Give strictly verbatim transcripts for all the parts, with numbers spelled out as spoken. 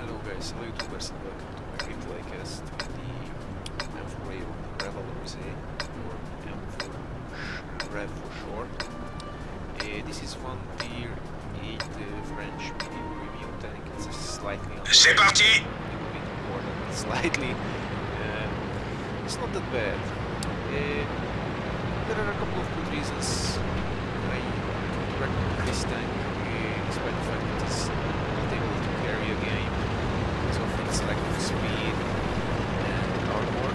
Hello guys, hello YouTubers and welcome to my free playcast with the M four A Revolver's or M four Rev for short. Uh, this is one tier eight uh, French medium review tank. It's a slightly C'est parti! a little bit more than slightly. Uh, it's not that bad. Uh, there are a couple of good reasons I recommend this tank, uh, despite the fact that it's not able to carry a game because of its lack of speed and armor.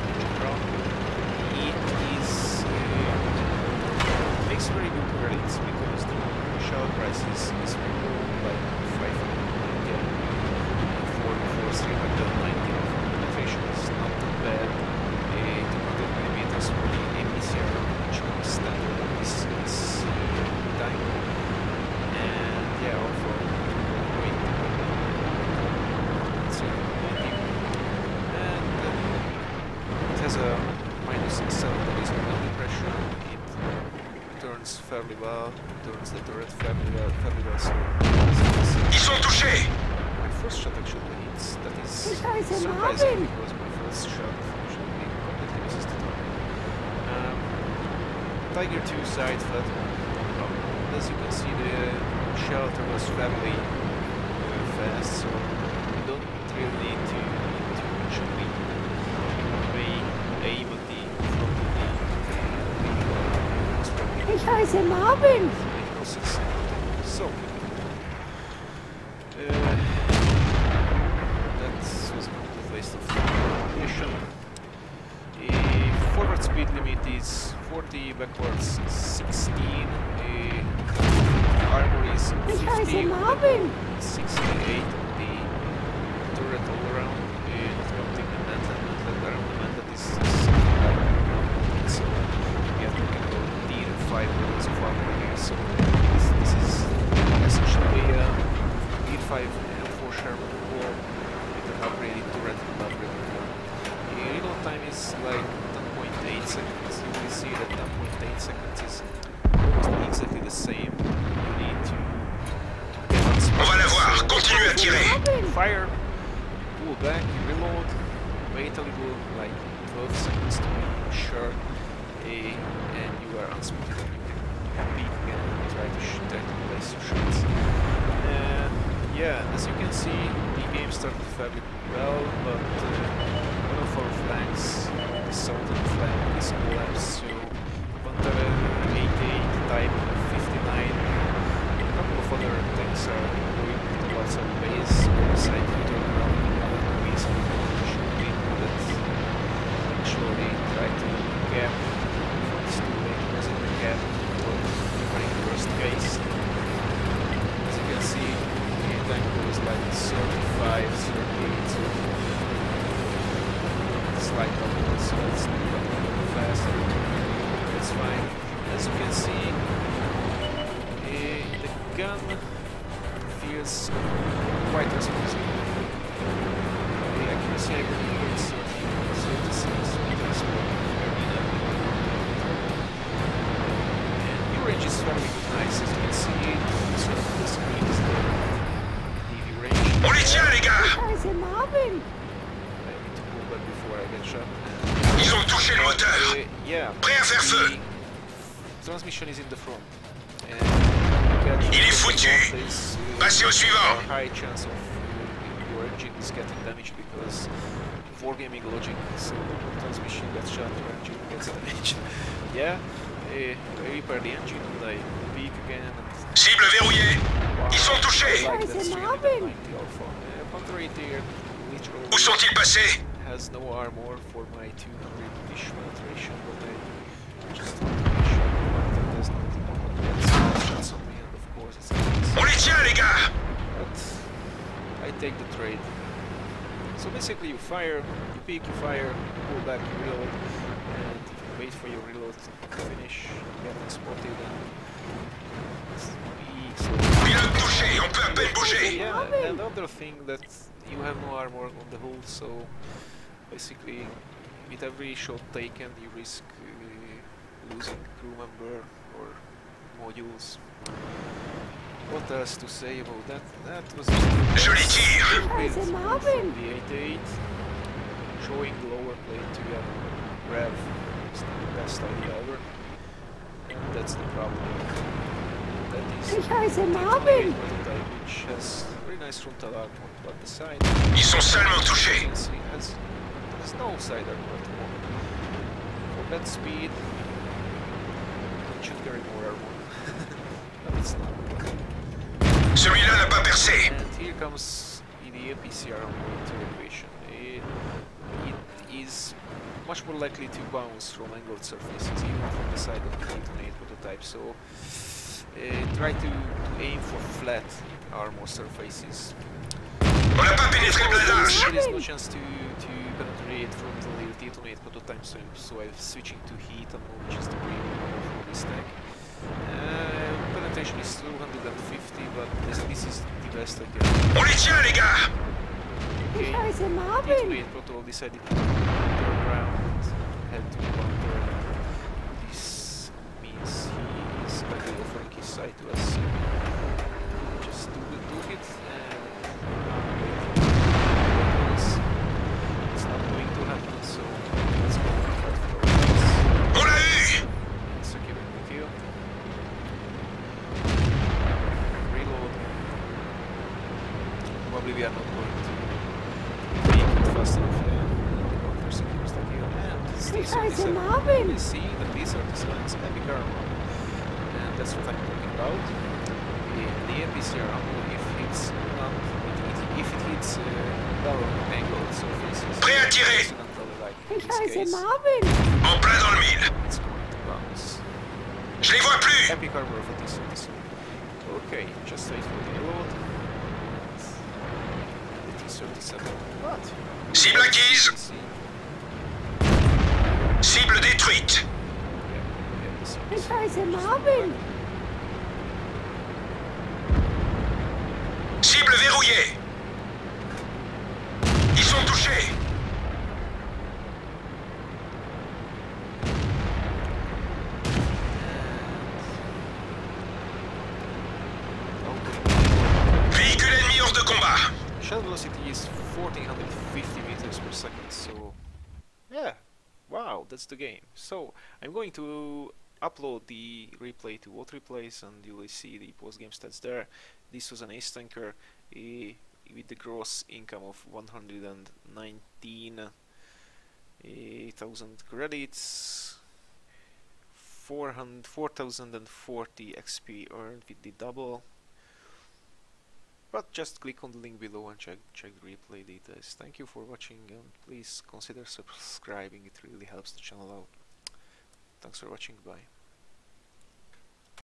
It is uh, makes very good credits because the shell price is, is very low, like five hundred ninety for for three hundred ninety of penetration is not that bad. Uh, two hundred millimeters for the M B C R, which comes standard on this, this uh, tank. And yeah, also point and uh, it has a minus seven degrees of under pressure. It turns fairly well, turns the turret fairly well, fairly well. So Ils sont touchés! my first shot actually hits. That is surprising because my first shot should be completely misses the target. Um, Tiger two side flat. As you can see, the shell travels fairly uh, fast, so you don't really need to, to actually aim at the front of the Ich heiße Marvin. So, uh, that was a complete waste of ammunition. Uh, forward speed limit is forty, backwards sixteen. Uh, armor is Ich heiße fifty, Marvin. sixty-eight on the turret all around, uh, not counting the mantlet. Mantlet around the mantlet is something like around, so we have to go tier five levels of armor here. So this, this is essentially a tier five M four Sherman war with an upgraded turret and upgraded gun. The reload time is like ten point eight seconds. You will see that ten point eight seconds is almost exactly the same. You need to get on speed. On va l'avoir, continuez à tirer! Fire, pull back, reload, wait a little, like twelve seconds to be sure, eh, and you are unspotted and you can peek again and try to, sh try to place your shots. And yeah, as you can see, the game started fairly well, but uh, one of our flanks, the southern flank, is collapsed, so Panther eighty-eight Type fifty-nine, a couple of other tanks are going towards our base, side to turn around, we should be that actually try to gap before it's too late, closing the gap for covering the worst case. As you can see, the tank goes like thirty-five, thirty-eight, so slight upwards, so it's not faster. It's fine. As you can see, uh, the gun feels quite responsive. The accuracy I got here is thirty-six meters per arena. And view range is fairly nice, as you can see. So the screen is the D V range. On les tient, les gars! Ich heiße Marvin. I need to pull back before I get shot. Ils ont touché le moteur! Uh, yeah. Prêt à faire feu! The transmission is in the front. And you get Il est foutu! this, uh, Passez au suivant! a high chance of uh, your engine is getting damaged because for gaming logic, so transmission gets shot, your engine gets damaged. Yeah, uh, I repair the engine and I peek again and Cible verrouillée! wow, Ils sont touchés! I like that Guys, three Marvin. ninety Alpha. Uh, Panther eight here, literally Où sont-ils passés? has no armor for my two hundred-ish penetration, but I just want to make sure Panther does not get shots on me, and of course it's On les tient, les gars! but I take the trade. So basically you fire, you peek, you fire, you pull back, you reload, and you wait for your reload to finish, get spotted, and peek, so... Pilote touché, on peut à peine bouger! Yeah, another thing that you have no armor on the hull, so basically with every shot taken you risk uh, losing crew member or modules. What else to say about that? That was Joli tir. built Scheiße, from Marvin! the eighty-eight, showing the lower plate to get rev. It's not the best idea ever. And that's the problem. That is Scheiße, the Marvin! prototype, which has very nice frontal arc on, but the side Ils sont salement touchés. you can see has has no side arc at all. For that speed, it should carry more air one. But it's not. Celui-là n'a pas percé. And here comes the A P C R to equation. It, it is much more likely to bounce from angled surfaces, even from the side of the T twenty-eight prototype. So uh, try to, to aim for flat armor surfaces. On n'a pas pénétré le blindage. There is no chance to, to penetrate from the T twenty-eight prototype, so, so I'm switching to heat ammo, which is the premium ammo for this tag. Uh, penetration is two hundred fifty, but this, this is the best I can. On les tient, les gars. Okay, Scheiße, T Marvin! twenty-eight Protocol decided to turn around, head to counter. This means he is badly offering his side to us. So just do, the, do it and wait. It's not going to happen, so let's go and fight for our lives. On l'a eu. It's a given with you. Reload. Probably we are not going to make it fast enough. Yeah. The counter secures the kill. And it's T Scheiße, thirty-seven. Marvin! We see the T thirty-seven's epic armor. And that's what I'm talking about. The, the A P C R ammo, if it's not, it, it, if it hits uh, well angled surfaces, Prêt à tirer. accidentally, like in this Scheiße, case, Marvin! En plein dans le mille. it's going to bounce. Je les vois plus. Epic armor of a T thirty-seven. Okay, just wait for the reload. The T thirty-seven. What? Cible acquise. See? Cible détruite. Yeah, yeah, the T thirty-seven. Scheiße, Marvin! Cible verrouillée. Ils sont touchés. Véhicule ennemi hors de combat. Shell velocity is fourteen fifty meters per second, so yeah, wow, that's the game. So I'm going to upload the replay to What Replays, and you will see the post-game stats there. This was an ace tanker eh, with the gross income of one hundred nineteen thousand credits, four thousand forty X P earned with the double. But just click on the link below and check check the replay details. Thank you for watching, and please consider subscribing, it really helps the channel out. Thanks for watching, bye.